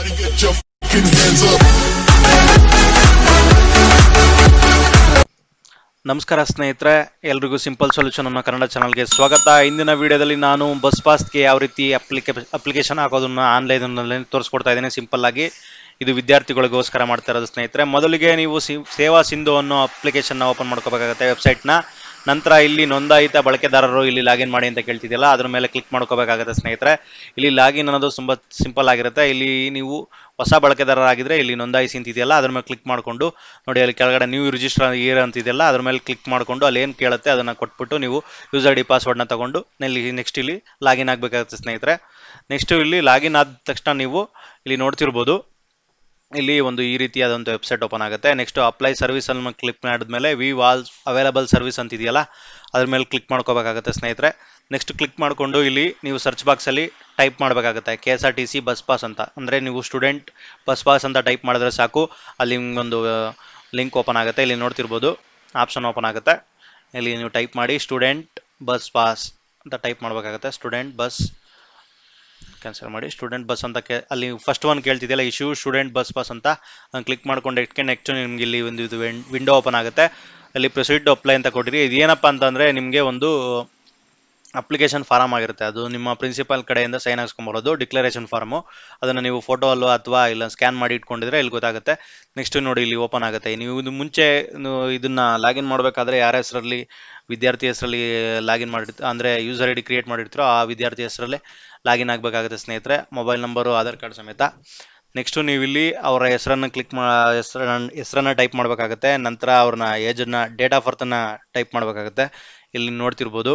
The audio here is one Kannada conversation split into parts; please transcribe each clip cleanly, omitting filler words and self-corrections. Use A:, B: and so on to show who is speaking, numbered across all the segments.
A: ನಮಸ್ಕಾರ ಸ್ನೇಹಿತರೆ, ಎಲ್ರಿಗೂ ಸಿಂಪಲ್ ಸೊಲ್ಯೂಷನ್ ಅನ್ನೋ ಕನ್ನಡ ಚಾನಲ್ಗೆ ಸ್ವಾಗತ. ಇಂದಿನ ವಿಡಿಯೋದಲ್ಲಿ ನಾನು ಬಸ್ ಪಾಸ್ಗೆ ಯಾವ ರೀತಿ ಅಪ್ಲಿಕೇಶನ್ ಹಾಕೋದನ್ನ ಆನ್ಲೈನ್ ತೋರಿಸ್ಕೊಡ್ತಾ ಇದ್ದೀನಿ ಸಿಂಪಲ್ ಆಗಿ. ಇದು ವಿದ್ಯಾರ್ಥಿಗಳಿಗೋಸ್ಕರ ಮಾಡ್ತಾ ಇರೋದು ಸ್ನೇಹಿತರೆ. ಮೊದಲಿಗೆ ನೀವು ಸೇವಾ ಸಿಂಧು ಅನ್ನೋ ಅಪ್ಲಿಕೇಶನ್ ಓಪನ್ ಮಾಡ್ಕೋಬೇಕಾಗುತ್ತೆ ವೆಬ್ಸೈಟ್ನ. ನಂತರ ಇಲ್ಲಿ ನೋಂದಾಯಿತ ಬಳಕೆದಾರರು ಇಲ್ಲಿ ಲಾಗಿನ್ ಮಾಡಿ ಅಂತ ಕೇಳ್ತಿದೆಯಲ್ಲ, ಅದ್ರ ಮೇಲೆ ಕ್ಲಿಕ್ ಮಾಡ್ಕೋಬೇಕಾಗುತ್ತೆ ಸ್ನೇಹಿತರೆ. ಇಲ್ಲಿ ಲಾಗಿನ್ ಅನ್ನೋದು ತುಂಬ ಸಿಂಪಲ್ ಆಗಿರುತ್ತೆ. ಇಲ್ಲಿ ನೀವು ಹೊಸ ಬಳಕೆದಾರರಾಗಿದ್ದರೆ ಇಲ್ಲಿ ನೋಂದಾಯಿಸಿ ಅಂತಿದೆಯಲ್ಲ, ಅದ್ರ ಮೇಲೆ ಕ್ಲಿಕ್ ಮಾಡಿಕೊಂಡು ನೋಡಿ, ಅಲ್ಲಿ ಕೆಳಗಡೆ ನ್ಯೂ ರಿಜಿಸ್ಟರ್ ಇಯರ್ ಅಂತಿದೆಯಲ್ಲ, ಅದ್ರ ಮೇಲೆ ಕ್ಲಿಕ್ ಮಾಡಿಕೊಂಡು ಅಲ್ಲಿ ಏನು ಕೇಳುತ್ತೆ ಅದನ್ನು ಕೊಟ್ಬಿಟ್ಟು ನೀವು ಯೂಸರ್ ಐ ಡಿ ಪಾಸ್ವರ್ಡ್ನ ತಗೊಂಡು ನೆಕ್ಸ್ಟ್ ಇಲ್ಲಿ ಲಾಗಿನ್ ಆಗಬೇಕಾಗುತ್ತೆ ಸ್ನೇಹಿತರೆ. ನೆಕ್ಸ್ಟ್ ಇಲ್ಲಿ ಲಾಗಿನ್ ಆದ ತಕ್ಷಣ ನೀವು ಇಲ್ಲಿ ನೋಡ್ತಿರ್ಬೋದು, ಇಲ್ಲಿ ಒಂದು ಈ ರೀತಿಯಾದಂಥ ವೆಬ್ಸೈಟ್ ಓಪನ್ ಆಗುತ್ತೆ. ನೆಕ್ಸ್ಟ್ ಅಪ್ಲೈ ಸರ್ವಿಸ್ ಅನ್ನು ಕ್ಲಿಕ್ ಮಾಡಿದ್ಮೇಲೆ ವಿ ವಾಲ್ ಅವೈಲಬಲ್ ಸರ್ವಿಸ್ ಅಂತಿದೆಯಲ್ಲ, ಅದ್ರ ಮೇಲೆ ಕ್ಲಿಕ್ ಮಾಡ್ಕೋಬೇಕಾಗುತ್ತೆ ಸ್ನೇಹಿತರೆ. ನೆಕ್ಸ್ಟ್ ಕ್ಲಿಕ್ ಮಾಡಿಕೊಂಡು ಇಲ್ಲಿ ನೀವು ಸರ್ಚ್ ಬಾಕ್ಸಲ್ಲಿ ಟೈಪ್ ಮಾಡಬೇಕಾಗುತ್ತೆ KSRTC ಬಸ್ ಪಾಸ್ ಅಂತ. ಅಂದರೆ ನೀವು ಸ್ಟೂಡೆಂಟ್ ಬಸ್ ಪಾಸ್ ಅಂತ ಟೈಪ್ ಮಾಡಿದ್ರೆ ಸಾಕು, ಅಲ್ಲಿ ಒಂದು ಲಿಂಕ್ ಓಪನ್ ಆಗುತ್ತೆ. ಇಲ್ಲಿ ನೋಡ್ತಿರ್ಬೋದು ಆಪ್ಷನ್ ಓಪನ್ ಆಗುತ್ತೆ. ಇಲ್ಲಿ ನೀವು ಟೈಪ್ ಮಾಡಿ ಸ್ಟೂಡೆಂಟ್ ಬಸ್ ಪಾಸ್ ಅಂತ ಟೈಪ್ ಮಾಡಬೇಕಾಗುತ್ತೆ. ಸ್ಟೂಡೆಂಟ್ ಬಸ್ ಕ್ಯಾನ್ಸಲ್ ಮಾಡಿ ಸ್ಟೂಡೆಂಟ್ ಬಸ್ ಅಂತ ಅಲ್ಲಿ ಫಸ್ಟ್ ಒನ್ ಕೇಳ್ತಿದೆಯಲ್ಲ, ಇಶ್ಯೂ ಸ್ಟೂಡೆಂಟ್ ಬಸ್ ಪಾಸ್ ಅಂತ ಕ್ಲಿಕ್ ಮಾಡ್ಕೊಂಡು ನೆಕ್ಸ್ಟ್ ನಿಮ್ಗೆ ಇಲ್ಲಿ ಒಂದು ಇದು ವಿಂಡೋ ಓಪನ್ ಆಗುತ್ತೆ. ಅಲ್ಲಿ ಪ್ರೊಸೀಡ್ ಟು ಅಪ್ಲೈ ಅಂತ ಕೊಟ್ಟಿರಿ. ಇದೇನಪ್ಪ ಅಂತಂದರೆ ನಿಮಗೆ ಒಂದು ಅಪ್ಲಿಕೇಶನ್ ಫಾರಮ್ ಆಗಿರುತ್ತೆ. ಅದು ನಿಮ್ಮ ಪ್ರಿನ್ಸಿಪಾಲ್ ಕಡೆಯಿಂದ ಸೈನ್ ಹಾಕ್ಸ್ಕೊಂಬರೋದು ಡಿಕ್ಲರೇಷನ್ ಫಾರ್ಮು. ಅದನ್ನು ನೀವು ಫೋಟೋ ಅಲ್ಲೋ ಅಥವಾ ಇಲ್ಲ ಸ್ಕ್ಯಾನ್ ಮಾಡಿ ಇಟ್ಕೊಂಡಿದ್ರೆ ಇಲ್ಲಿ ಗೊತ್ತಾಗುತ್ತೆ. ನೆಕ್ಸ್ಟ್ ನೋಡಿ ಇಲ್ಲಿ ಓಪನ್ ಆಗುತ್ತೆ. ನೀವು ಇದು ಮುಂಚೆ ಇದನ್ನು ಲಾಗಿನ್ ಮಾಡಬೇಕಾದ್ರೆ ಯಾರ ಹೆಸರಲ್ಲಿ ವಿದ್ಯಾರ್ಥಿ ಹೆಸರಲ್ಲಿ ಲಾಗಿನ್ ಮಾಡಿರ್ತೀರೋ, ಅಂದರೆ ಯೂಸರ್ ಐ ಡಿ ಕ್ರಿಯೇಟ್ ಮಾಡಿರ್ತೀರೋ ಆ ವಿದ್ಯಾರ್ಥಿ ಹೆಸರಲ್ಲೇ ಲಾಗಿನ್ ಆಗಬೇಕಾಗುತ್ತೆ ಸ್ನೇಹಿತರೆ, ಮೊಬೈಲ್ ನಂಬರು ಆಧಾರ್ ಕಾರ್ಡ್ ಸಮೇತ. ನೆಕ್ಸ್ಟು ನೀವು ಇಲ್ಲಿ ಅವರ ಹೆಸರನ್ನು ಹೆಸರನ್ನು ಟೈಪ್ ಮಾಡಬೇಕಾಗುತ್ತೆ. ನಂತರ ಅವ್ರನ್ನ ಏಜನ್ನು ಡೇಟ್ ಆಫ್ ಬರ್ತನ್ನು ಟೈಪ್ ಮಾಡಬೇಕಾಗುತ್ತೆ. ಇಲ್ಲಿ ನೋಡ್ತಿರ್ಬೋದು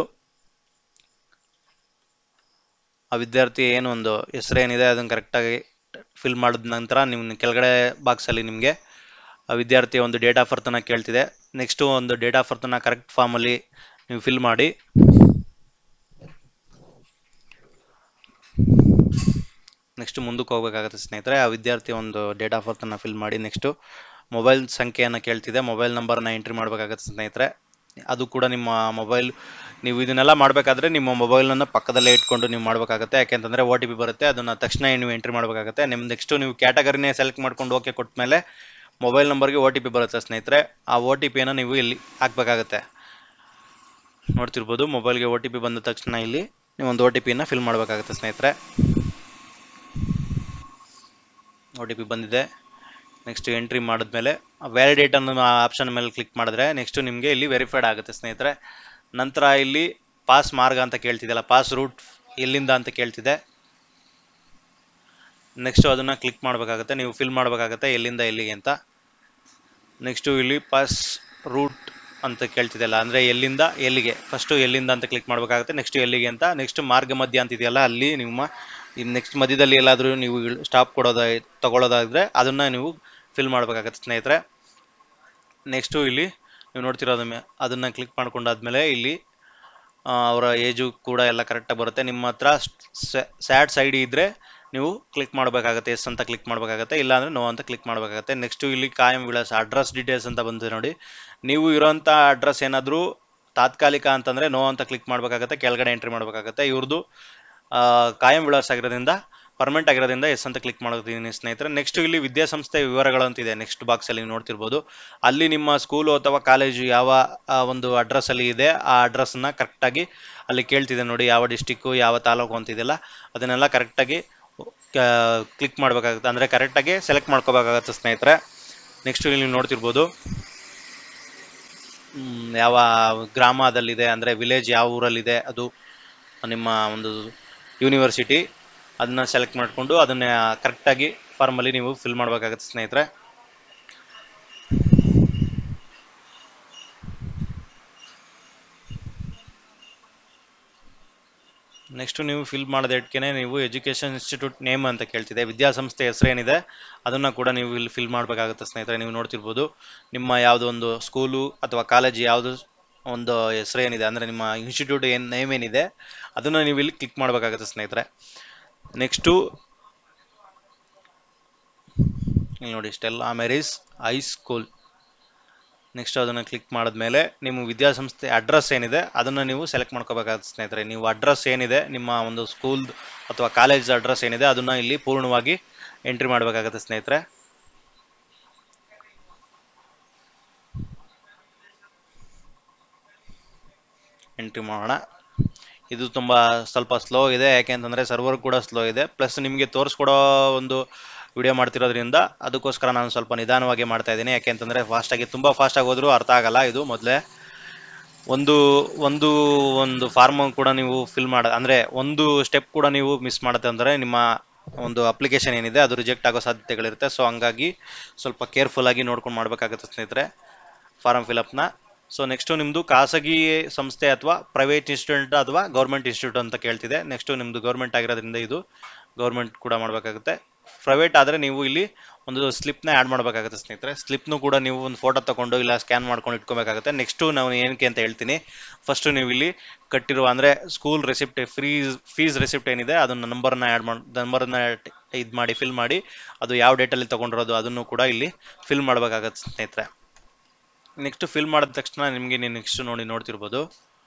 A: ಆ ವಿದ್ಯಾರ್ಥಿ ಏನು ಒಂದು ಹೆಸರೇನಿದೆ ಅದನ್ನು ಕರೆಕ್ಟಾಗಿ ಫಿಲ್ ಮಾಡಿದ ನಂತರ ನಿಮ್ಮ ಕೆಳಗಡೆ ಬಾಕ್ಸಲ್ಲಿ ನಿಮಗೆ ಆ ವಿದ್ಯಾರ್ಥಿಯ ಒಂದು ಡೇಟ್ ಆಫ್ ಬರ್ತನ್ನು ಕೇಳ್ತಿದೆ. ನೆಕ್ಸ್ಟು ಒಂದು ಡೇಟ್ ಆಫ್ ಬರ್ತನ್ನು ಕರೆಕ್ಟ್ ಫಾರ್ಮಲ್ಲಿ ನೀವು ಫಿಲ್ ಮಾಡಿ ನೆಕ್ಸ್ಟ್ ಮುಂದಕ್ಕೆ ಹೋಗಬೇಕಾಗುತ್ತೆ ಸ್ನೇಹಿತರೆ. ಆ ವಿದ್ಯಾರ್ಥಿ ಒಂದು ಡೇಟ್ ಆಫ್ ಬರ್ತನ್ನು ಫಿಲ್ ಮಾಡಿ ನೆಕ್ಸ್ಟು ಮೊಬೈಲ್ ಸಂಖ್ಯೆಯನ್ನು ಕೇಳ್ತಿದೆ, ಮೊಬೈಲ್ ನಂಬರ್ನ ಎಂಟ್ರಿ ಮಾಡಬೇಕಾಗುತ್ತೆ ಸ್ನೇಹಿತರೆ. ಅದು ಕೂಡ ನಿಮ್ಮ ಮೊಬೈಲ್, ನೀವು ಇದನ್ನೆಲ್ಲ ಮಾಡಬೇಕಾದ್ರೆ ನಿಮ್ಮ ಮೊಬೈಲನ್ನು ಪಕ್ಕದಲ್ಲೇ ಇಟ್ಕೊಂಡು ನೀವು ಮಾಡಬೇಕಾಗುತ್ತೆ. ಯಾಕೆಂತಂದರೆ OTP ಬರುತ್ತೆ, ಅದನ್ನು ತಕ್ಷಣ ನೀವು ಎಂಟ್ರಿ ಮಾಡಬೇಕಾಗುತ್ತೆ. ನೆಕ್ಸ್ಟು ನೀವು ಕ್ಯಾಟಗರಿನೇ ಸೆಲೆಕ್ಟ್ ಮಾಡ್ಕೊಂಡು ಓಕೆ ಕೊಟ್ಟ ಮೇಲೆ ಮೊಬೈಲ್ ನಂಬರ್ಗೆ OTP ಬರುತ್ತೆ ಸ್ನೇಹಿತರೆ. ಆ OTPಯನ್ನು ನೀವು ಇಲ್ಲಿ ಹಾಕಬೇಕಾಗುತ್ತೆ. ನೋಡ್ತಿರ್ಬೋದು ಮೊಬೈಲ್ಗೆ OTP ಬಂದ ತಕ್ಷಣ ಇಲ್ಲಿ ನೀವು ಒಂದು OTPಯನ್ನು ಫಿಲ್ ಮಾಡಬೇಕಾಗುತ್ತೆ ಸ್ನೇಹಿತರೆ. OTP ಬಂದಿದೆ. ನೆಕ್ಸ್ಟ್ ಎಂಟ್ರಿ ಮಾಡಿದ್ಮೇಲೆ ವ್ಯಾಲಿಡೇಟ್ ಅನ್ನೋ ಆಪ್ಷನ್ ಮೇಲೆ ಕ್ಲಿಕ್ ಮಾಡಿದ್ರೆ ನೆಕ್ಸ್ಟ್ ನಿಮಗೆ ಇಲ್ಲಿ ವೆರಿಫೈಡ್ ಆಗುತ್ತೆ ಸ್ನೇಹಿತರೆ. ನಂತರ ಇಲ್ಲಿ ಪಾಸ್ ಮಾರ್ಗ ಅಂತ ಕೇಳ್ತಿದೆಯಲ್ಲ, ಪಾಸ್ ರೂಟ್ ಎಲ್ಲಿಂದ ಅಂತ ಕೇಳ್ತಿದೆ. ನೆಕ್ಸ್ಟು ಅದನ್ನು ಕ್ಲಿಕ್ ಮಾಡಬೇಕಾಗುತ್ತೆ, ನೀವು ಫಿಲ್ ಮಾಡಬೇಕಾಗುತ್ತೆ ಎಲ್ಲಿಂದ ಎಲ್ಲಿಗೆ ಅಂತ. ನೆಕ್ಸ್ಟು ಇಲ್ಲಿ ಪಾಸ್ ರೂಟ್ ಅಂತ ಕೇಳ್ತಿದೆಯಲ್ಲ, ಅಂದರೆ ಎಲ್ಲಿಂದ ಎಲ್ಲಿಗೆ, ಫಸ್ಟು ಎಲ್ಲಿಂದ ಅಂತ ಕ್ಲಿಕ್ ಮಾಡಬೇಕಾಗುತ್ತೆ. ನೆಕ್ಸ್ಟ್ ಎಲ್ಲಿಗೆ ಅಂತ. ನೆಕ್ಸ್ಟ್ ಮಾರ್ಗ ಮಧ್ಯ ಅಂತಿದೆಯಲ್ಲ, ಅಲ್ಲಿ ನಿಮ್ಮ ನೆಕ್ಸ್ಟ್ ಮಧ್ಯದಲ್ಲಿ ಎಲ್ಲಾದರೂ ನೀವು ಸ್ಟಾಪ್ ತಗೊಳ್ಳೋದಾದರೆ ಅದನ್ನು ನೀವು ಫಿಲ್ ಮಾಡಬೇಕಾಗತ್ತೆ ಸ್ನೇಹಿತರೆ. ನೆಕ್ಸ್ಟು ಇಲ್ಲಿ ನೀವು ನೋಡ್ತಿರೋದು ಅದನ್ನು ಕ್ಲಿಕ್ ಮಾಡ್ಕೊಂಡಾದ್ಮೇಲೆ ಇಲ್ಲಿ ಅವರ ಏಜು ಕೂಡ ಎಲ್ಲ ಕರೆಕ್ಟಾಗಿ ಬರುತ್ತೆ. ನಿಮ್ಮ ಹತ್ರ ಸ್ಯಾಟ್ಸ್ ID ಇದ್ದರೆ ನೀವು ಕ್ಲಿಕ್ ಮಾಡಬೇಕಾಗತ್ತೆ, ಎಸ್ ಅಂತ ಕ್ಲಿಕ್ ಮಾಡಬೇಕಾಗತ್ತೆ, ಇಲ್ಲಾಂದರೆ ನೋ ಅಂತ ಕ್ಲಿಕ್ ಮಾಡಬೇಕಾಗತ್ತೆ. ನೆಕ್ಸ್ಟು ಇಲ್ಲಿ ಕಾಯಂ ವಿಳಾಸ ಅಡ್ರೆಸ್ ಡೀಟೇಲ್ಸ್ ಅಂತ ಬಂದಿದೆ ನೋಡಿ. ನೀವು ಇರೋಂಥ ಅಡ್ರೆಸ್ ಏನಾದರೂ ತಾತ್ಕಾಲಿಕ ಅಂತಂದರೆ ನೋ ಅಂತ ಕ್ಲಿಕ್ ಮಾಡಬೇಕಾಗತ್ತೆ, ಕೆಳಗಡೆ ಎಂಟ್ರಿ ಮಾಡಬೇಕಾಗತ್ತೆ. ಇವ್ರದ್ದು ಕಾಯಂ ವಿಳಾಸ ಆಗಿರೋದ್ರಿಂದ ಪರ್ಮನೆಂಟ್ ಆಗಿರೋದ್ರಿಂದ ಎಸ್ ಅಂತ ಕ್ಲಿಕ್ ಮಾಡೋದಿದ್ದೀನಿ ಸ್ನೇಹಿತರೆ. ನೆಕ್ಸ್ಟ್ ಇಲ್ಲಿ ವಿದ್ಯಾಸಂಸ್ಥೆ ವಿವರಗಳು ಅಂತಿದೆ ನೆಕ್ಸ್ಟ್ ಬಾಕ್ಸಲ್ಲಿ ನೀವು ನೋಡ್ತಿರ್ಬೋದು. ಅಲ್ಲಿ ನಿಮ್ಮ ಸ್ಕೂಲು ಅಥವಾ ಕಾಲೇಜು ಯಾವ ಒಂದು ಅಡ್ರೆಸ್ಸಲ್ಲಿ ಇದೆ ಆ ಅಡ್ರೆಸ್ಸನ್ನು ಕರೆಕ್ಟಾಗಿ ಅಲ್ಲಿ ಕೇಳ್ತಿದೆ ನೋಡಿ, ಯಾವ ಡಿಸ್ಟಿಕ್ಕು ಯಾವ ತಾಲೂಕು ಅಂತಿದೆಯಲ್ಲ ಅದನ್ನೆಲ್ಲ ಕರೆಕ್ಟಾಗಿ ಕ್ಲಿಕ್ ಮಾಡಬೇಕಾಗುತ್ತೆ, ಅಂದರೆ ಕರೆಕ್ಟಾಗಿ ಸೆಲೆಕ್ಟ್ ಮಾಡ್ಕೋಬೇಕಾಗತ್ತೆ ಸ್ನೇಹಿತರೆ. ನೆಕ್ಸ್ಟ್ ಇಲ್ಲಿ ನೀವು ನೋಡ್ತಿರ್ಬೋದು ಯಾವ ಗ್ರಾಮದಲ್ಲಿದೆ, ಅಂದರೆ ವಿಲೇಜ್ ಯಾವ ಊರಲ್ಲಿದೆ, ಅದು ನಿಮ್ಮ ಒಂದು ಯೂನಿವರ್ಸಿಟಿ, ಅದನ್ನ ಸೆಲೆಕ್ಟ್ ಮಾಡಿಕೊಂಡು ಅದನ್ನ ಕರೆಕ್ಟಾಗಿ ಫಾರ್ಮಲ್ಲಿ ನೀವು ಫಿಲ್ ಮಾಡಬೇಕಾಗುತ್ತೆ ಸ್ನೇಹಿತರೆ. ನೆಕ್ಸ್ಟ್ ನೀವು ಫಿಲ್ ಮಾಡೋದಕ್ಕೆ ನೀವು ಎಜುಕೇಷನ್ ಇನ್ಸ್ಟಿಟ್ಯೂಟ್ ನೇಮ್ ಅಂತ ಕೇಳ್ತಿದೆ, ವಿದ್ಯಾಸಂಸ್ಥೆ ಹೆಸರು ಏನಿದೆ ಅದನ್ನು ಕೂಡ ನೀವು ಇಲ್ಲಿ ಫಿಲ್ ಮಾಡಬೇಕಾಗುತ್ತೆ ಸ್ನೇಹಿತರೆ. ನೀವು ನೋಡ್ತಿರ್ಬೋದು ನಿಮ್ಮ ಯಾವುದೋ ಒಂದು ಸ್ಕೂಲು ಅಥವಾ ಕಾಲೇಜ್ ಯಾವುದು ಒಂದು ಹೆಸರು ಏನಿದೆ, ಅಂದರೆ ನಿಮ್ಮ ಇನ್ಸ್ಟಿಟ್ಯೂಟ್ ನೇಮ್ ಏನಿದೆ ಅದನ್ನು ನೀವು ಇಲ್ಲಿ ಕ್ಲಿಕ್ ಮಾಡಬೇಕಾಗುತ್ತೆ ಸ್ನೇಹಿತರೆ. ನೆಕ್ಸ್ಟು ಇಲ್ಲಿ ನೋಡಿ ಸ್ಟೆಲ್ಲಾ ಮೇರೀಸ್ ಹೈಸ್ಕೂಲ್. ನೆಕ್ಸ್ಟ್ ಅದನ್ನು ಕ್ಲಿಕ್ ಮಾಡಿದ್ಮೇಲೆ ನಿಮ್ಮ ವಿದ್ಯಾಸಂಸ್ಥೆ ಅಡ್ರೆಸ್ ಏನಿದೆ ಅದನ್ನು ನೀವು ಸೆಲೆಕ್ಟ್ ಮಾಡ್ಕೋಬೇಕಾಗುತ್ತೆ ಸ್ನೇಹಿತರೆ. ನೀವು ಅಡ್ರೆಸ್ ಏನಿದೆ ನಿಮ್ಮ ಒಂದು ಸ್ಕೂಲ್ ಅಥವಾ ಕಾಲೇಜ್ ಅಡ್ರೆಸ್ ಏನಿದೆ ಅದನ್ನು ಇಲ್ಲಿ ಪೂರ್ಣವಾಗಿ ಎಂಟ್ರಿ ಮಾಡಬೇಕಾಗುತ್ತೆ ಸ್ನೇಹಿತರೆ. ಎಂಟ್ರಿ ಮಾಡೋಣ. ಇದು ತುಂಬ ಸ್ವಲ್ಪ ಸ್ಲೋ ಇದೆ, ಯಾಕೆಂತಂದರೆ ಸರ್ವರ್ ಕೂಡ ಸ್ಲೋ ಇದೆ, ಪ್ಲಸ್ ನಿಮಗೆ ತೋರಿಸ್ಕೊಡೋ ಒಂದು ವಿಡಿಯೋ ಮಾಡ್ತಿರೋದ್ರಿಂದ ಅದಕ್ಕೋಸ್ಕರ ನಾನು ಸ್ವಲ್ಪ ನಿಧಾನವಾಗಿ ಮಾಡ್ತಾ ಇದ್ದೀನಿ. ಯಾಕೆಂತಂದರೆ ಫಾಸ್ಟಾಗಿ ತುಂಬ ಫಾಸ್ಟಾಗಿ ಹೋದರೂ ಅರ್ಥ ಆಗಲ್ಲ. ಇದು ಮೊದಲೇ ಒಂದು ಒಂದು ಒಂದು ಫಾರ್ಮ್ ಕೂಡ ನೀವು ಫಿಲ್ ಮಾಡ ಅಂದರೆ ಒಂದು ಸ್ಟೆಪ್ ಕೂಡ ನೀವು ಮಿಸ್ ಮಾಡುತ್ತೆ ಅಂದರೆ ನಿಮ್ಮ ಒಂದು ಅಪ್ಲಿಕೇಶನ್ ಏನಿದೆ ಅದು ರಿಜೆಕ್ಟ್ ಆಗೋ ಸಾಧ್ಯತೆಗಳಿರುತ್ತೆ. ಸೊ ಹಂಗಾಗಿ ಸ್ವಲ್ಪ ಕೇರ್ಫುಲ್ ಆಗಿ ನೋಡ್ಕೊಂಡು ಮಾಡಬೇಕಾಗುತ್ತೆ ಸ್ನೇಹಿತರೆ ಫಾರಂ ಫಿಲಪ್ನ. ಸೊ ನೆಕ್ಸ್ಟು ನಿಮ್ಮದು ಖಾಸಗಿ ಸಂಸ್ಥೆ ಅಥವಾ ಪ್ರೈವೇಟ್ ಇನ್ಸ್ಟಿಟ್ಯೂಟ್ ಅಥವಾ ಗೌರ್ಮೆಂಟ್ ಇನ್ಸ್ಟಿಟ್ಯೂಟ್ ಅಂತ ಕೇಳ್ತಿದೆ. ನೆಕ್ಸ್ಟು ನಿಮ್ಮದು ಗೌರ್ಮೆಂಟ್ ಆಗಿರೋದ್ರಿಂದ ಇದು ಗೌರ್ಮೆಂಟ್ ಕೂಡ ಮಾಡಬೇಕಾಗುತ್ತೆ. ಪ್ರೈವೇಟ್ ಆದರೆ ನೀವು ಇಲ್ಲಿ ಒಂದು ಸ್ಲಿಪ್ನ ಆ್ಯಡ್ ಮಾಡಬೇಕಾಗುತ್ತೆ ಸ್ನೇಹಿತರೆ. ಸ್ಲಿಪ್ನು ಕೂಡ ನೀವು ಒಂದು ಫೋಟೋ ತಗೊಂಡು ಇಲ್ಲ ಸ್ಕ್ಯಾನ್ ಮಾಡ್ಕೊಂಡು ಇಟ್ಕೋಬೇಕಾಗುತ್ತೆ. ನೆಕ್ಸ್ಟು ನಾವು ಏನಕ್ಕೆ ಅಂತ ಹೇಳ್ತೀನಿ. ಫಸ್ಟು ನೀವು ಇಲ್ಲಿ ಕಟ್ಟಿರುವ ಅಂದರೆ ಸ್ಕೂಲ್ ರೆಸಿಪ್ಟ್ ಫೀಸ್ ರೆಸಿಪ್ಟ್ ಏನಿದೆ ಅದನ್ನು ನಂಬರ್ನ ಇದು ಮಾಡಿ ಫಿಲ್ ಮಾಡಿ, ಅದು ಯಾವ ಡೇಟಲ್ಲಿ ತೊಗೊಂಡಿರೋದು ಅದನ್ನು ಕೂಡ ಇಲ್ಲಿ ಫಿಲ್ ಮಾಡಬೇಕಾಗತ್ತೆ ಸ್ನೇಹಿತರೆ. ನೆಕ್ಸ್ಟ್ ಫಿಲ್ ಮಾಡಿದ ತಕ್ಷಣ ನಿಮಗೆ ನೆಕ್ಸ್ಟ್ ನೋಡ್ತಿರ್ಬೋದು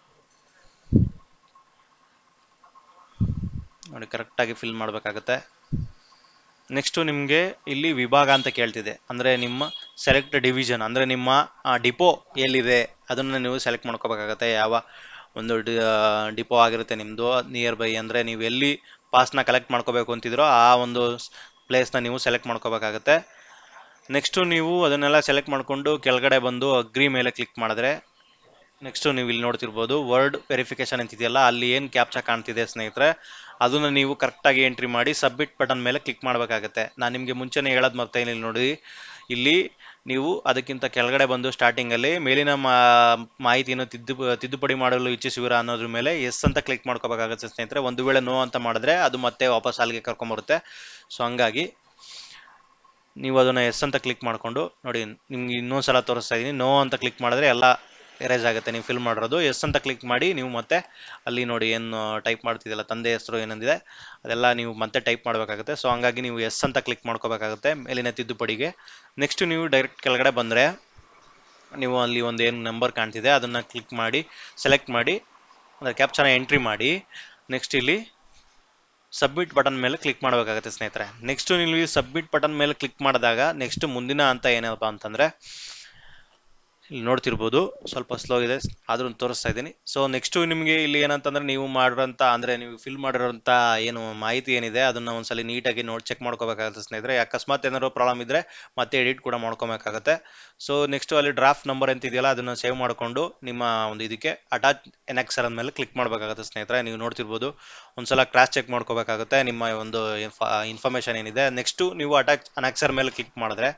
A: ನೋಡಿ, ಕರೆಕ್ಟಾಗಿ ಫಿಲ್ ಮಾಡಬೇಕಾಗತ್ತೆ. ನೆಕ್ಸ್ಟು ನಿಮಗೆ ಇಲ್ಲಿ ವಿಭಾಗ ಅಂತ ಕೇಳ್ತಿದೆ, ಅಂದರೆ ನಿಮ್ಮ ಸೆಲೆಕ್ಟ್ ಡಿವಿಷನ್ ಅಂದರೆ ನಿಮ್ಮ ಡಿಪೋ ಎಲ್ಲಿದೆ ಅದನ್ನು ನೀವು ಸೆಲೆಕ್ಟ್ ಮಾಡ್ಕೋಬೇಕಾಗತ್ತೆ. ಯಾವ ಒಂದು ಡಿಪೋ ಆಗಿರುತ್ತೆ ನಿಮ್ಮದು ನಿಯರ್ ಬೈ, ಅಂದರೆ ನೀವು ಎಲ್ಲಿ ಪಾಸ್ನ ಕಲೆಕ್ಟ್ ಮಾಡ್ಕೋಬೇಕು ಅಂತಿದ್ರೋ ಆ ಒಂದು ಪ್ಲೇಸ್ನ ನೀವು ಸೆಲೆಕ್ಟ್ ಮಾಡ್ಕೋಬೇಕಾಗತ್ತೆ. ನೆಕ್ಸ್ಟು ನೀವು ಅದನ್ನೆಲ್ಲ ಸೆಲೆಕ್ಟ್ ಮಾಡಿಕೊಂಡು ಕೆಳಗಡೆ ಬಂದು ಅಗ್ರಿ ಮೇಲೆ ಕ್ಲಿಕ್ ಮಾಡಿದ್ರೆ ನೆಕ್ಸ್ಟು ನೀವು ಇಲ್ಲಿ ನೋಡ್ತಿರ್ಬೋದು ವರ್ಡ್ ವೆರಿಫಿಕೇಶನ್ ಅಂತಿದೆಯಲ್ಲ, ಅಲ್ಲಿ ಏನು ಕ್ಯಾಪ್ಚಾ ಕಾಣ್ತಿದೆ ಸ್ನೇಹಿತರೆ ಅದನ್ನು ನೀವು ಕರೆಕ್ಟಾಗಿ ಎಂಟ್ರಿ ಮಾಡಿ ಸಬ್ಮಿಟ್ ಬಟನ್ ಮೇಲೆ ಕ್ಲಿಕ್ ಮಾಡಬೇಕಾಗುತ್ತೆ. ನಾನು ನಿಮಗೆ ಮುಂಚೆನೇ ಹೇಳೋದು ಮರ್ತೇನೆ, ಇಲ್ಲಿ ನೋಡಿ ಇಲ್ಲಿ ನೀವು ಅದಕ್ಕಿಂತ ಕೆಳಗಡೆ ಬಂದು ಸ್ಟಾರ್ಟಿಂಗಲ್ಲಿ ಮೇಲಿನ ಮಾಹಿತಿಯನ್ನು ತಿದ್ದುಪಡಿ ಮಾಡಲು ಇಚ್ಛಿಸುವಿರಾ ಅನ್ನೋದ್ರ ಮೇಲೆ ಎಸ್ ಅಂತ ಕ್ಲಿಕ್ ಮಾಡ್ಕೋಬೇಕಾಗುತ್ತೆ ಸ್ನೇಹಿತರೆ. ಒಂದು ವೇಳೆ ನೋ ಅಂತ ಮಾಡಿದ್ರೆ ಅದು ಮತ್ತೆ ವಾಪಸ್ ಅಲ್ಲಿಗೆ ಕರ್ಕೊಂಬರುತ್ತೆ. ಸೊ ಹಂಗಾಗಿ ನೀವು ಅದನ್ನು ಎಸ್ ಅಂತ ಕ್ಲಿಕ್ ಮಾಡಿಕೊಂಡು ನೋಡಿ, ನಿಮ್ಗೆ ಇನ್ನೊಂದ್ಸಲ ತೋರಿಸ್ತಾ ಇದ್ದೀನಿ. ನೋ ಅಂತ ಕ್ಲಿಕ್ ಮಾಡಿದ್ರೆ ಎಲ್ಲ ಎರೇಸ್ ಆಗುತ್ತೆ ನೀವು ಫಿಲ್ ಮಾಡಿರೋದು. ಎಸ್ ಅಂತ ಕ್ಲಿಕ್ ಮಾಡಿ ನೀವು ಮತ್ತೆ ಅಲ್ಲಿ ನೋಡಿ ಏನು ಟೈಪ್ ಮಾಡ್ತಿದ್ದಲ್ಲ ತಂದೆ ಹೆಸರು ಏನಂದಿದೆ ಅದೆಲ್ಲ ನೀವು ಮತ್ತೆ ಟೈಪ್ ಮಾಡಬೇಕಾಗುತ್ತೆ. ಸೊ ಹಂಗಾಗಿ ನೀವು ಎಸ್ ಅಂತ ಕ್ಲಿಕ್ ಮಾಡ್ಕೋಬೇಕಾಗುತ್ತೆ ಮೇಲಿನ ತಿದ್ದುಪಡಿಗೆ. ನೆಕ್ಸ್ಟ್ ನೀವು ಡೈರೆಕ್ಟ್ ಕೆಳಗಡೆ ಬಂದರೆ ನೀವು ಅಲ್ಲಿ ಒಂದು ಏನು ನಂಬರ್ ಕಾಣ್ತಿದೆ ಅದನ್ನು ಕ್ಲಿಕ್ ಮಾಡಿ ಸೆಲೆಕ್ಟ್ ಮಾಡಿ ಅಂದರೆ ಕ್ಯಾಪ್ಚಾನ ಎಂಟ್ರಿ ಮಾಡಿ ನೆಕ್ಸ್ಟ್ ಇಲ್ಲಿ ಸಬ್ಮಿಟ್ ಬಟನ್ ಮೇಲೆ ಕ್ಲಿಕ್ ಮಾಡಬೇಕಾಗುತ್ತೆ ಸ್ನೇಹಿತರೆ. ನೆಕ್ಸ್ಟ್ ನೀವು ಸಬ್ಮಿಟ್ ಬಟನ್ ಮೇಲೆ ಕ್ಲಿಕ್ ಮಾಡಿದಾಗ ನೆಕ್ಸ್ಟ್ ಮುಂದಿನ ಅಂತ ಏನಪ್ಪ ಅಂತಂದರೆ ಇಲ್ಲಿ ನೋಡ್ತಿರ್ಬೋದು ಸ್ವಲ್ಪ ಸ್ಲೋ ಇದೆ ಆದ್ರೂ ತೋರಿಸ್ತಾ ಇದ್ದೀನಿ. ಸೊ ನೆಕ್ಸ್ಟು ನಿಮಗೆ ಇಲ್ಲಿ ಏನಂತಂದರೆ ನೀವು ಮಾಡಿರೋಂಥ ಅಂದರೆ ನೀವು ಫಿಲ್ ಮಾಡಿರೋಂಥ ಏನು ಮಾಹಿತಿ ಏನಿದೆ ಅದನ್ನು ಒಂದ್ಸಲ ನೀಟಾಗಿ ಚೆಕ್ ಮಾಡ್ಕೋಬೇಕಾಗುತ್ತೆ ಸ್ನೇಹಿತರೆ. ಅಕಸ್ಮಾತ್ ಏನಾದ್ರು ಪ್ರಾಬ್ಲಮ್ ಇದ್ದರೆ ಮತ್ತೆ ಎಡಿಟ್ ಕೂಡ ಮಾಡ್ಕೋಬೇಕಾಗುತ್ತೆ. ಸೊ ನೆಕ್ಸ್ಟು ಅಲ್ಲಿ ಡ್ರಾಫ್ಟ್ ನಂಬರ್ ಅಂತಿದೆಯಲ್ಲ ಅದನ್ನು ಸೇವ್ ಮಾಡಿಕೊಂಡು ನಿಮ್ಮ ಒಂದು ಇದಕ್ಕೆ ಅಟ್ಯಾಚ್ ಎನೆಕ್ಸರ್ ಮೇಲೆ ಕ್ಲಿಕ್ ಮಾಡಬೇಕಾಗುತ್ತೆ ಸ್ನೇಹಿತರೆ. ನೀವು ನೋಡ್ತಿರ್ಬೋದು ಒಂದ್ಸಲ ಕ್ರಾಸ್ ಚೆಕ್ ಮಾಡ್ಕೋಬೇಕಾಗುತ್ತೆ ನಿಮ್ಮ ಒಂದು ಇನ್ಫಾರ್ಮೇಷನ್ ಏನಿದೆ. ನೆಕ್ಸ್ಟು ನೀವು ಅಟ್ಯಾಚ್ ಅನೆಕ್ಸರ್ ಮೇಲೆ ಕ್ಲಿಕ್ ಮಾಡಿದ್ರೆ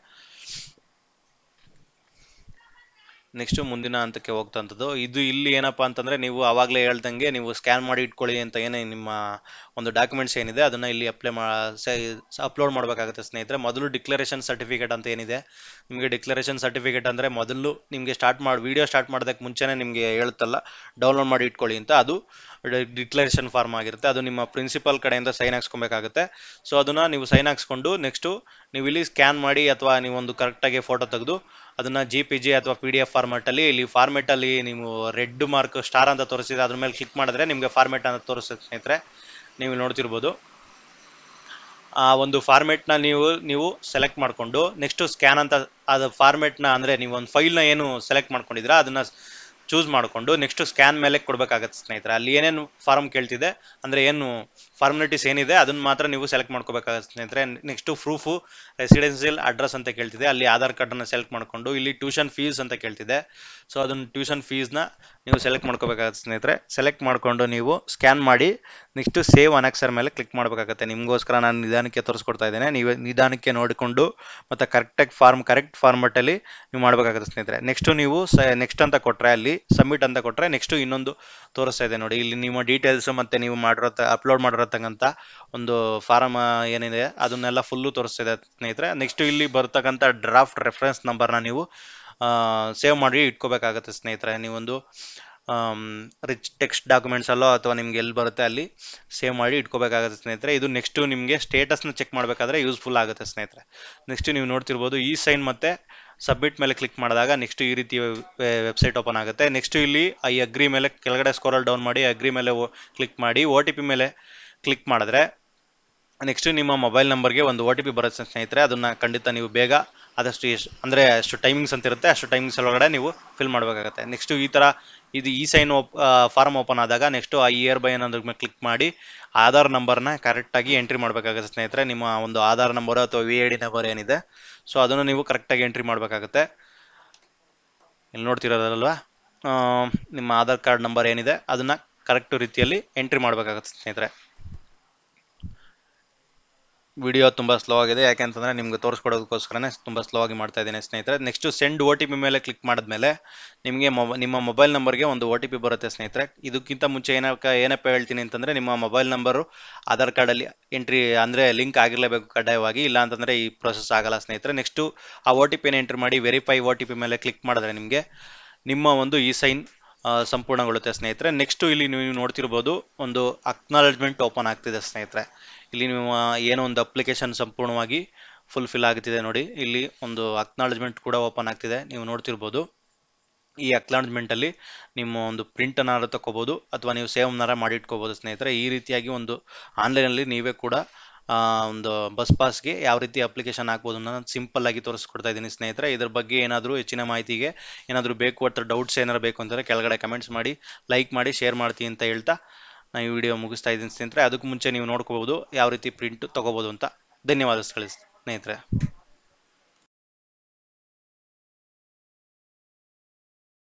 A: ನೆಕ್ಸ್ಟು ಮುಂದಿನ ಹಂತಕ್ಕೆ ಹೋಗ್ತಂಥದ್ದು. ಇದು ಇಲ್ಲಿ ಏನಪ್ಪ ಅಂತಂದರೆ ನೀವು ಆವಾಗಲೇ ಹೇಳ್ದಂಗೆ ನೀವು ಸ್ಕ್ಯಾನ್ ಮಾಡಿ ಇಟ್ಕೊಳ್ಳಿ ಅಂತ ಏನೇ ನಿಮ್ಮ ಒಂದು ಡಾಕ್ಯುಮೆಂಟ್ಸ್ ಏನಿದೆ ಅದನ್ನು ಇಲ್ಲಿ ಅಪ್ಲೋಡ್ ಮಾಡಬೇಕಾಗುತ್ತೆ ಸ್ನೇಹಿತರೆ. ಮೊದಲು ಡಿಕ್ಲರೇಷನ್ ಸರ್ಟಿಫಿಕೇಟ್ ಅಂತ ಏನಿದೆ, ನಿಮಗೆ ಡಿಕ್ಲರೇಷನ್ ಸರ್ಟಿಫಿಕೇಟ್ ಅಂದರೆ ಮೊದಲು ನಿಮಗೆ ವಿಡಿಯೋ ಸ್ಟಾರ್ಟ್ ಮಾಡೋದಕ್ಕೆ ಮುಂಚೆನೇ ನಿಮಗೆ ಹೇಳುತ್ತಲ್ಲ ಡೌನ್ಲೋಡ್ ಮಾಡಿ ಇಟ್ಕೊಳ್ಳಿ ಅಂತ, ಅದು ಡಿಕ್ಲರೇಷನ್ ಫಾರ್ಮ್ ಆಗಿರುತ್ತೆ. ಅದು ನಿಮ್ಮ ಪ್ರಿನ್ಸಿಪಲ್ ಕಡೆಯಿಂದ ಸೈನ್ ಹಾಕ್ಸ್ಕೊಬೇಕಾಗುತ್ತೆ. ಸೊ ಅದನ್ನು ನೀವು ಸೈನ್ ಹಾಕ್ಸ್ಕೊಂಡು ನೆಕ್ಸ್ಟು ನೀವು ಇಲ್ಲಿ ಸ್ಕ್ಯಾನ್ ಮಾಡಿ ಅಥವಾ ನೀವೊಂದು ಕರೆಕ್ಟಾಗಿ ಫೋಟೋ ತೆಗೆದು ಅದನ್ನು JPG ಅಥವಾ PDF ಫಾರ್ಮೆಟಲ್ಲಿ ಇಲ್ಲಿ ಫಾರ್ಮೆಟಲ್ಲಿ ನೀವು ರೆಡ್ ಮಾರ್ಕ್ ಸ್ಟಾರ್ ಅಂತ ತೋರಿಸಿದ್ರೆ ಅದ್ರ ಮೇಲೆ ಕ್ಲಿಕ್ ಮಾಡಿದ್ರೆ ನಿಮಗೆ ಫಾರ್ಮೆಟ್ ಅಂತ ತೋರಿಸುತ್ತೆ ಸ್ನೇಹಿತರೆ. ನೀವು ನೋಡ್ತಿರ್ಬೋದು ಆ ಒಂದು ಫಾರ್ಮೆಟ್ನ ನೀವು ಸೆಲೆಕ್ಟ್ ಮಾಡಿಕೊಂಡು ನೆಕ್ಸ್ಟು ಸ್ಕ್ಯಾನ್ ಅಂತ ಅದು ಫಾರ್ಮೆಟ್ನ ಅಂದರೆ ನೀವು ಒಂದು ಫೈಲ್ನ ಏನು ಸೆಲೆಕ್ಟ್ ಮಾಡ್ಕೊಂಡಿದ್ದೀರಾ ಅದನ್ನು ಚೂಸ್ ಮಾಡಿಕೊಂಡು ನೆಕ್ಸ್ಟ್ ಸ್ಕ್ಯಾನ್ ಮೇಲೆ ಕೊಡಬೇಕಾಗತ್ತೆ ಸ್ನೇಹಿತರೆ. ಅಲ್ಲಿ ಏನೇನು ಫಾರ್ಮ್ ಕೇಳ್ತಿದೆ ಅಂದರೆ ಏನು ಫಾರ್ಮಾಲಿಟೀಸ್ ಏನಿದೆ ಅದನ್ನು ಮಾತ್ರ ನೀವು ಸೆಲೆಕ್ಟ್ ಮಾಡ್ಕೋಬೇಕಾಗತ್ತೆ ಸ್ನೇಹಿತರೆ. ನೆಕ್ಸ್ಟು ಪ್ರೂಫು ರೆಸಿಡೆನ್ಷಿಯಲ್ ಅಡ್ರೆಸ್ ಅಂತ ಕೇಳ್ತಿದೆ, ಅಲ್ಲಿ ಆಧಾರ್ ಕಾರ್ಡನ್ನು ಸೆಲೆಕ್ಟ್ ಮಾಡಿಕೊಂಡು ಇಲ್ಲಿ ಟ್ಯೂಷನ್ ಫೀಸ್ ಅಂತ ಕೇಳ್ತಿದೆ. ಸೊ ಅದನ್ನು ಟ್ಯೂಷನ್ ಫೀಸ್ನ ನೀವು ಸೆಲೆಕ್ಟ್ ಮಾಡ್ಕೋಬೇಕಾಗತ್ತೆ ಸ್ನೇಹಿತರೆ. ಸೆಲೆಕ್ಟ್ ಮಾಡಿಕೊಂಡು ನೀವು ಸ್ಕ್ಯಾನ್ ಮಾಡಿ ನೆಕ್ಸ್ಟ್ ಸೇವ್ ಅನೆಕ್ಸರ್ ಮೇಲೆ ಕ್ಲಿಕ್ ಮಾಡಬೇಕಾಗತ್ತೆ. ನಿಮಗೋಸ್ಕರ ನಾನು ನಿಧಾನಕ್ಕೆ ತೋರಿಸ್ಕೊಡ್ತಾ ಇದ್ದೇನೆ, ನೀವು ನಿಧಾನಕ್ಕೆ ನೋಡಿಕೊಂಡು ಮತ್ತು ಕರೆಕ್ಟ್ ಫಾರ್ಮೆಟಲ್ಲಿ ನೀವು ಮಾಡಬೇಕಾಗುತ್ತೆ ಸ್ನೇಹಿತರೆ. ನೆಕ್ಸ್ಟು ನೀವು ನೆಕ್ಸ್ಟ್ ಅಂತ ಕೊಟ್ಟರೆ ಅಲ್ಲಿ ಸಬ್ಮಿಟ್ ಅಂತ ಕೊಟ್ಟರೆ ನೆಕ್ಸ್ಟು ಇನ್ನೊಂದು ತೋರಿಸ್ತಾ ಇದೆ ನೋಡಿ, ಇಲ್ಲಿ ನಿಮ್ಮ ಡೀಟೇಲ್ಸು ಮತ್ತು ನೀವು ಅಪ್ಲೋಡ್ ಮಾಡಿರತಕ್ಕಂಥ ಒಂದು ಫಾರಮ್ ಏನಿದೆ ಅದನ್ನೆಲ್ಲ ಫುಲ್ಲು ತೋರಿಸ್ತಾ ಇದೆ ಸ್ನೇಹಿತರೆ. ನೆಕ್ಸ್ಟು ಇಲ್ಲಿ ಬರ್ತಕ್ಕಂಥ ಡ್ರಾಫ್ಟ್ ರೆಫರೆನ್ಸ್ ನಂಬರ್ನ ನೀವು ಸೇವ್ ಮಾಡಿ ಇಟ್ಕೋಬೇಕಾಗುತ್ತೆ ಸ್ನೇಹಿತರೆ. ನೀವೊಂದು ರಿಚ್ ಟೆಕ್ಸ್ಟ್ ಡಾಕ್ಯುಮೆಂಟ್ಸ್ ಅಲ್ಲೋ ಅಥವಾ ನಿಮ್ಗೆ ಎಲ್ಲಿ ಬರುತ್ತೆ ಅಲ್ಲಿ ಸೇವ್ ಮಾಡಿ ಇಟ್ಕೋಬೇಕಾಗುತ್ತೆ ಸ್ನೇಹಿತರೆ. ಇದು ನೆಕ್ಸ್ಟು ನಿಮಗೆ ಸ್ಟೇಟಸ್ನ ಚೆಕ್ ಮಾಡಬೇಕಾದ್ರೆ ಯೂಸ್ಫುಲ್ ಆಗುತ್ತೆ ಸ್ನೇಹಿತರೆ. ನೆಕ್ಸ್ಟ್ ನೀವು ನೋಡ್ತಿರ್ಬೋದು ಈ ಸೈನ್ ಮತ್ತು ಸಬ್ಮಿಟ್ ಮೇಲೆ ಕ್ಲಿಕ್ ಮಾಡಿದಾಗ ನೆಕ್ಸ್ಟ್ ಈ ರೀತಿ ವೆಬ್ಸೈಟ್ ಓಪನ್ ಆಗುತ್ತೆ. ನೆಕ್ಸ್ಟ್ ಇಲ್ಲಿ ಐ ಅಗ್ರಿ ಮೇಲೆ ಕೆಳಗಡೆ ಸ್ಕ್ರೋಲ್ ಡೌನ್ ಮಾಡಿ ಅಗ್ರಿ ಮೇಲೆ ಕ್ಲಿಕ್ ಮಾಡಿ OTP ಮೇಲೆ ಕ್ಲಿಕ್ ಮಾಡಿದ್ರೆ ನೆಕ್ಸ್ಟ್ ನಿಮ್ಮ ಮೊಬೈಲ್ ನಂಬರ್ಗೆ ಒಂದು ಒ ಟಿ ಪಿ ಬರುತ್ತೆ ಸ್ನೇಹಿತರೆ. ಅದನ್ನು ಖಂಡಿತ ನೀವು ಬೇಗ ಆದಷ್ಟು ಎಷ್ಟು ಅಂದರೆ ಅಷ್ಟು ಟೈಮಿಂಗ್ಸ್ ಅಂತ ಇರುತ್ತೆ, ಅಷ್ಟು ಟೈಮಿಂಗ್ಸ್ ಒಳಗಡೆ ನೀವು ಫಿಲ್ ಮಾಡಬೇಕಾಗುತ್ತೆ. ನೆಕ್ಸ್ಟ್ ಈ ಥರ ಇದು ಇ ಸೈನ್ ಫಾರ್ಮ್ ಓಪನ್ ಆದಾಗ ನೆಕ್ಸ್ಟ್ ಆ ಇಯರ್ ಬೈ ಅನ್ನೋದ್ರ ಮೇಲೆ ಕ್ಲಿಕ್ ಮಾಡಿ ಆಧಾರ್ ನಂಬರ್ನ ಕರೆಕ್ಟಾಗಿ ಎಂಟ್ರಿ ಮಾಡಬೇಕಾಗುತ್ತೆ ಸ್ನೇಹಿತರೆ. ನಿಮ್ಮ ಒಂದು ಆಧಾರ್ ನಂಬರ್ ಅಥವಾ ವಿ ಐ ಡಿ ನಂಬರ್ ಏನಿದೆ, ಸೊ ಅದನ್ನು ನೀವು ಕರೆಕ್ಟಾಗಿ ಎಂಟ್ರಿ ಮಾಡಬೇಕಾಗುತ್ತೆ. ಇಲ್ಲಿ ನೋಡ್ತಿರೋದಲ್ವಾ, ಆ, ನಿಮ್ಮ ಆಧಾರ್ ಕಾರ್ಡ್ ನಂಬರ್ ಏನಿದೆ ಅದನ್ನು ಕರೆಕ್ಟ್ ರೀತಿಯಲ್ಲಿ ಎಂಟ್ರಿ ಮಾಡಬೇಕಾಗುತ್ತೆ ಸ್ನೇಹಿತರೆ. ವಿಡಿಯೋ ತುಂಬ ಸ್ಲೋ ಆಗಿದೆ, ಯಾಕೆಂತಂದರೆ ನಿಮ್ಗೆ ತೋರಿಸ್ಕೊಡೋದಕ್ಕೋಸ್ಕರನೇ ತುಂಬ ಸ್ಲೋ ಆಗಿ ಮಾಡ್ತಾ ಇದ್ದೀನಿ ಸ್ನೇಹಿತರೆ. Next send O T P ಮೇಲೆ ಕ್ಲಿಕ್ ಮಾಡಿದ್ಮೇಲೆ ನಿಮಗೆ ನಿಮ್ಮ ಮೊಬೈಲ್ ನಂಬರ್ಗೆ ಒಂದು ಒ ಟಿ ಪಿ ಬರುತ್ತೆ ಸ್ನೇಹಿತರೆ. ಇದಕ್ಕಿಂತ ಮುಂಚೆ ಏನಪ್ಪ ಹೇಳ್ತೀನಿ ಅಂತಂದರೆ, ನಿಮ್ಮ ಮೊಬೈಲ್ ನಂಬರು ಆಧಾರ್ ಕಾರ್ಡಲ್ಲಿ ಎಂಟ್ರಿ ಅಂದರೆ ಲಿಂಕ್ ಆಗಿರಲೇಬೇಕು ಕಡ್ಡಾಯವಾಗಿ, ಇಲ್ಲ ಅಂತಂದರೆ ಈ ಪ್ರೊಸೆಸ್ ಆಗಲ್ಲ ಸ್ನೇಹಿತರೆ. ನೆಕ್ಸ್ಟು ಆ ಒ ಟಿ ಪಿನ ಎಂಟ್ರಿ ಮಾಡಿ ವೆರಿಫೈ ಒ ಟಿ ಪಿ ಮೇಲೆ ಕ್ಲಿಕ್ ಮಾಡಿದ್ರೆ ನಿಮಗೆ ನಿಮ್ಮ ಒಂದು ಇ ಸೈನ್ ಸಂಪೂರ್ಣಗೊಳ್ಳುತ್ತೆ ಸ್ನೇಹಿತರೆ. ನೆಕ್ಸ್ಟ್ ಇಲ್ಲಿ ನೀವು ನೋಡ್ತಿರ್ಬೋದು, ಒಂದು ಅಕ್ನಾಲಜ್ಮೆಂಟ್ ಓಪನ್ ಆಗ್ತಿದೆ ಸ್ನೇಹಿತರೆ. ಇಲ್ಲಿ ನೀವು ಏನೋ ಒಂದು ಅಪ್ಲಿಕೇಶನ್ ಸಂಪೂರ್ಣವಾಗಿ ಫುಲ್ಫಿಲ್ ಆಗ್ತಿದೆ ನೋಡಿ. ಇಲ್ಲಿ ಒಂದು ಅಕ್ನಾಲಜ್ಮೆಂಟ್ ಕೂಡ ಓಪನ್ ಆಗ್ತಿದೆ, ನೀವು ನೋಡ್ತಿರ್ಬೋದು. ಈ ಅಕ್ನಾಲಜ್ಮೆಂಟ್ ಅಲ್ಲಿ ನಿಮ್ಮ ಒಂದು ಪ್ರಿಂಟ್ ಅನ್ನಾರು ತಗೋಬಹುದು ಅಥವಾ ನೀವು ಸೇವ್ ಅನ್ನಾರ ಮಾಡಿ ಇಟ್ಕೋಬಹುದು ಸ್ನೇಹಿತರೆ. ಈ ರೀತಿಯಾಗಿ ಒಂದು ಆನ್ಲೈನಲ್ಲಿ ನೀವೇ ಕೂಡ ಒಂದು ಬಸ್ ಪಾಸ್ಗೆ ಯಾವ ರೀತಿ ಅಪ್ಲಿಕೇಶನ್ ಹಾಕ್ಬೋದು ಅನ್ನೋದು ಸಿಂಪಲ್ ಆಗಿ ತೋರಿಸ್ಕೊಡ್ತಾ ಇದ್ದೀನಿ ಸ್ನೇಹಿತರೆ. ಇದ್ರ ಬಗ್ಗೆ ಏನಾದರೂ ಹೆಚ್ಚಿನ ಮಾಹಿತಿಗೆ ಏನಾದರೂ ಬೇಕು ಅಥವಾ ಡೌಟ್ಸ್ ಏನಾರು ಬೇಕು ಅಂತಂದರೆ ಕೆಳಗಡೆ ಕಮೆಂಟ್ಸ್ ಮಾಡಿ, ಲೈಕ್ ಮಾಡಿ, ಶೇರ್ ಮಾಡ್ತೀನಿ ಅಂತ ಹೇಳ್ತಾ ನಾನು ಈ ವಿಡಿಯೋ ಮುಗಿಸ್ತಾ ಇದ್ದೀನಿ ಸ್ನೇಹಿತರೆ. ಅದಕ್ಕೂ ಮುಂಚೆ ನೀವು ನೋಡ್ಕೋಬಹುದು ಯಾವ ರೀತಿ ಪ್ರಿಂಟ್ ತಗೋಬಹುದು ಅಂತ. ಧನ್ಯವಾದ ಸ್ನೇಹಿತರೆ.